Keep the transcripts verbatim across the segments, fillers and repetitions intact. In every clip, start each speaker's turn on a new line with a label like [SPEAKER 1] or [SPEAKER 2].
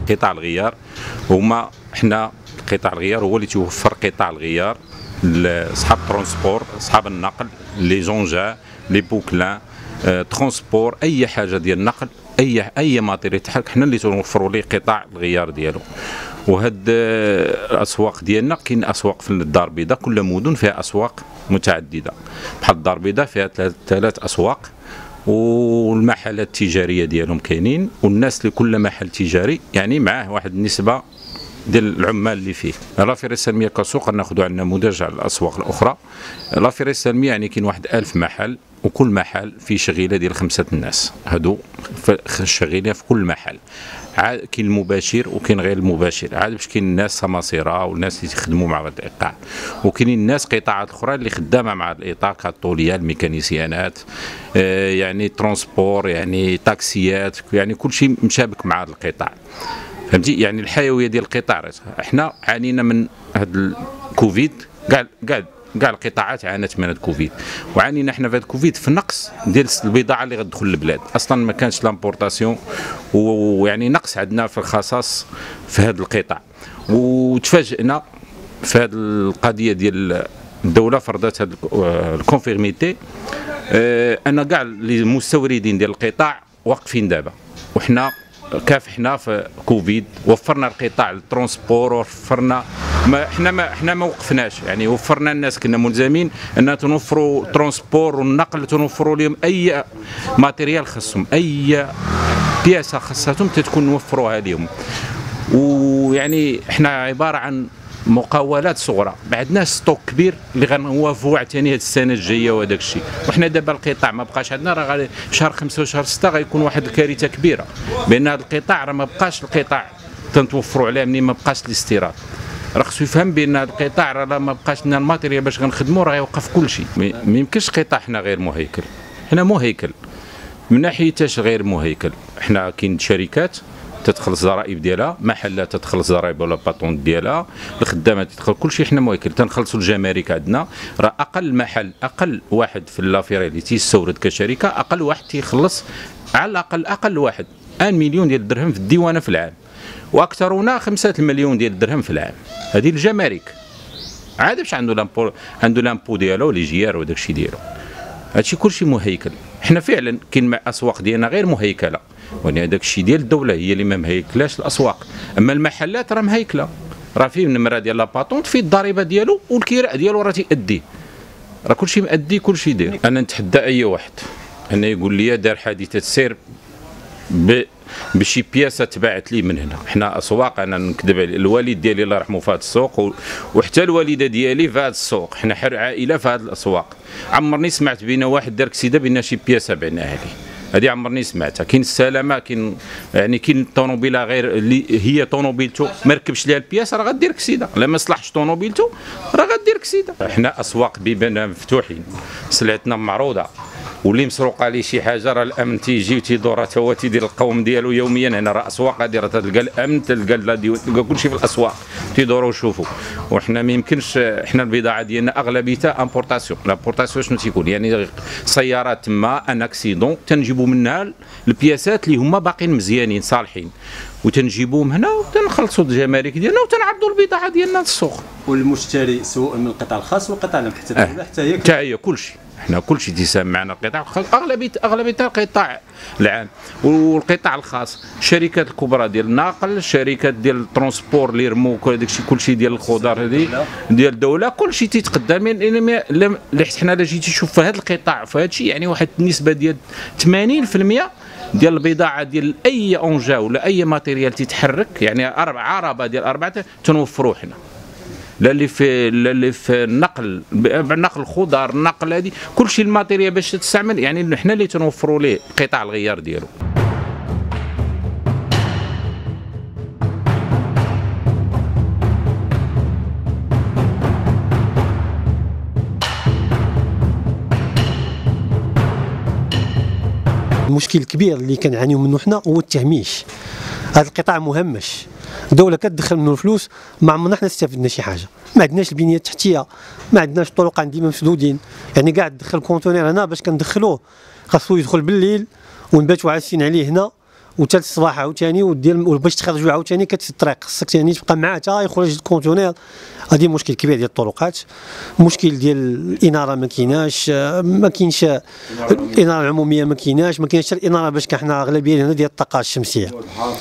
[SPEAKER 1] قطاع الغيار هما حنا قطاع الغيار هو اللي توفر قطاع الغيار لاصحاب الترونسبور، اصحاب النقل، لي جونجا، لي بوكلان، اه ترونسبور، اي حاجه ديال النقل، اي اي ماتيريال يتحرك حنا اللي تنوفروا ليه قطاع الغيار ديالو. وهاد الاسواق ديالنا كاين اسواق في الدار البيضاء، كل مدن فيها اسواق متعدده، بحال الدار البيضاء فيها ثلاث اسواق والمحلات التجاريه ديالهم كاينين، والناس لكل محل تجاري يعني معاه واحد النسبه ديال العمال اللي فيه. لافيري السلميه كسوق ناخذوا على النموذج على الاسواق الاخرى. لافيري السلميه يعني كاين واحد ألف محل، وكل محل فيه شغيله ديال خمسه الناس، هادو شغيلين في كل محل. عاد كاين المباشر وكاين غير المباشر، عاد باش كاين الناس سماسره والناس اللي يخدموا مع الايقاع، وكاينين الناس قطاعات اخرى اللي خدامه مع الايقاع كالطوليه، الميكانيسيانات، آه يعني ترونسبور، يعني تاكسيات، يعني كل شيء مشابك مع هذا القطاع. فهمتي؟ يعني الحيويه ديال القطاع. احنا عانينا من هذا الكوفيد، كاع كاع كاع القطاعات عانت من هذا الكوفيد، وعانينا احنا في هذا الكوفيد في نقص ديال البضاعه اللي غتدخل للبلاد، اصلا ما كانش لامبورطاسيون، ويعني نقص عندنا في الخصاص في هذا القطاع. وتفاجئنا في هذه القضيه ديال الدوله فرضت هذه الكونفيرميتي، اه ان كاع المستوردين ديال القطاع واقفين دابا، وحنا كافحنا في كوفيد، وفرنا القطاع الترونسبور، وفرنا ما احنا ما احنا ما وقفناش، يعني وفرنا الناس كنا ملزمين ان تنوفروا ترونسبور والنقل، تنوفروا لهم اي ماتيريال خصهم، اي بياسه خصاتهم تتكون نوفروها لهم. ويعني احنا عباره عن مقاولات صغرى، ما عندناش ستوك كبير اللي غنوافوا عاوتاني هذه السنه الجايه وهذاك الشيء. وحنا دابا القطاع ما بقاش عندنا، راه غادي شهر خمسة وشهر ستة غيكون واحد الكارثه كبيره، بان هذا القطاع راه ما بقاش القطاع تنتوفروا عليه منين ما بقاش الاستيراد. راه خصو يفهم بان هذا القطاع راه ما بقاش لنا الماتيريال باش غنخدموا، راه يوقف كل شيء. ما يمكنش قطاع حنا غير مهيكل، حنا مهيكل من ناحيه اش غير مهيكل. حنا كاين شركات تدخل الضرائب ديالها، محلات تدخل الضرائب ولا باطون ديالها، الخدامات تدخل كل شيء، حنا مهيكل تنخلصوا الجمارك عندنا. راه اقل محل، اقل واحد في اللافيري اللي تيستورد كشركه، اقل واحد تيخلص على الاقل اقل واحد واحد مليون ديال الدرهم في الديوانه في العام، واكثرنا خمسة المليون ديال الدرهم في العام. هذه الجمارك عاد باش عنده لامبو، عنده لامبو ديالو لي جيار وداك الشيء ديالو. هادشي كلشي مهيكل. حنا فعلا كاين اسواق ديالنا غير مهيكله، ولكن هذاك الشيء ديال الدوله هي اللي ما مهيكلاش الاسواق. اما المحلات راه مهيكله، راه فيه النمره ديال لاباطونت، فيه الضريبه ديالو والكراء ديالو راه تيأديه، راه كلشي مأدي كلشي داير. انا نتحدى اي واحد انه يقول لي دار حادثه سير ب بشي بياسه تباعت لي من هنا. حنا اسواق، انا نكذب على الوالد ديالي الله يرحمه في هذا السوق، وحتى الوالده ديالي في هذا السوق، حنا حر عائله في هذه الاسواق. عمرني سمعت بينا واحد دار كسيده بان شي بياسه بعناها لي، هذه عمرني سمعتها. كاين السلامه، كاين يعني كاين الطوموبيله غير اللي هي طوموبيلته ما ركبش ليها البياس راه غدير كسيده، لا ما صلحش طوموبيلته راه غدير كسيده. حنا اسواق بيبان مفتوحين، سلعتنا معروضه، واللي مسروق عليه شي حاجه راه الامن تيجي وتيدور، حتى هو تيدير القوم ديالو يوميا. هنا راه اسواق غادي راه تلقى الامن، تلقى تلقى كلشي في الاسواق تيدوروا ويشوفوا. وحنا ما يمكنش، حنا البضاعه ديالنا اغلبيتها امبورطاسيون. لامبورطاسيون شنو تيكون؟ يعني سيارات تما ان اكسيدون تنجيبوا منها البياسات اللي هما باقيين مزيانين صالحين، وتنجيبوهم هنا وتنخلصوا الجمارك ديالنا وتنعرضوا البضاعه ديالنا للسوق.
[SPEAKER 2] والمشتري سواء من القطاع الخاص والقطاع العام حتى الدوله حتى هي
[SPEAKER 1] حتى هي كلشي، حنا كلشي تيساهم معنا القطاع اغلبيه اغلبيه القطاع العام والقطاع الخاص، الشركات الكبرى ديال النقل، الشركات ديال الترونسبور اللي يرموا داك الشيء كلشي ديال الخضر هذه ديال الدوله، كلشي تيتقدم. اللي حنا لا جيتي تشوف في هذا القطاع في هذا الشيء، يعني واحد النسبه ديال ثمانين بالمئة ديال البضاعه ديال اي اونجا ولا اي ماتيريال تيتحرك، يعني اربع عربه ديال اربعه تنوفروه حنا. لا اللي في لا اللي في النقل، نقل الخضر، النقل هذه كلشي الماتيريال باش تستعمل، يعني حنا اللي تنوفروا ليه قطاع الغيار ديالو.
[SPEAKER 3] المشكل الكبير اللي كنعانيو منه حنا هو التهميش. هذا القطاع مهمش، الدوله كتدخل منه الفلوس، ما عمرنا حنا استفدنا شي حاجه. ما عندناش البنيه التحتيه، ما عندناش الطرق ديما مسدودين، يعني كاع تدخل كونتينر هنا باش كندخلوه خاصو يدخل بالليل ونباتوا عاسين عليه هنا، وحتى الصباح عاوتاني ودير باش تخرجوا عاوتاني كتسد الطريق، خصك ثاني تبقى معاه حتى يخرج الكونتونير. هذه مشكل كبير ديال الطرقات. مشكل ديال الاناره ما كايناش، ما كاينش الاناره العموميه، ما كايناش ما كاينش الاناره باش حنا اغلبيه هنا ديال الطاقه الشمسيه.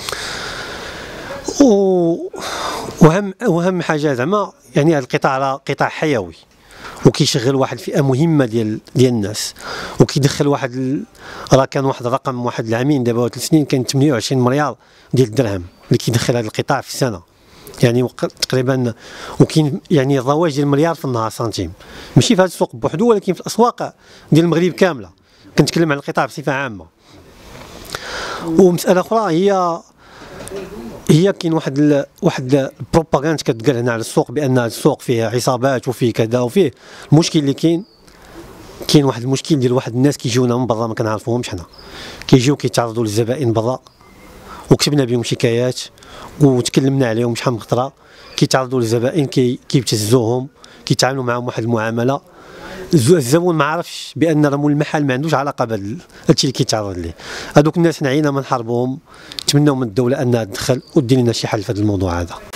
[SPEAKER 3] وهم وهم حاجه زعما يعني هذا القطاع راه قطاع حيوي وكيشغل واحد الفئه مهمه ديال ديال الناس، وكيدخل واحد ال... راه كان واحد الرقم واحد العامين دابا ثلاث سنين كان ثمانية وعشرين مليار ديال الدرهم اللي كيدخل هذا القطاع في السنه، يعني تقريبا. وكاين يعني الرواج ديال المليار في النهار سنتيم، ماشي في هذا السوق بوحدو ولكن في الاسواق ديال المغرب كامله. كنتكلم على القطاع بصفه عامه. ومساله اخرى هي هي كاين واحد ال... واحد البروباغاند كتقال هنا على السوق بان السوق فيه عصابات وفيه كذا وفيه. المشكل اللي كاين كاين واحد المشكل ديال واحد الناس كيجيونا من برا ما كنعرفوهمش حنا، كيجيو كيتعرضوا للزبائن برا وكتبنا بهم شكايات وتكلمنا عليهم شحال من خطره. كيتعرضوا للزبائن كي كيبتزوهم، كيتعاملوا معهم واحد المعامله. الزبون ما عرفش بان راه مول المحل ما عندوش علاقه بهذا الشيء اللي كيتعرض ليه. هذوك الناس حنا عينا ما نحاربوهم، نتمناو من الدوله انها تدخل ودير لنا شي حل في هذا الموضوع هذا.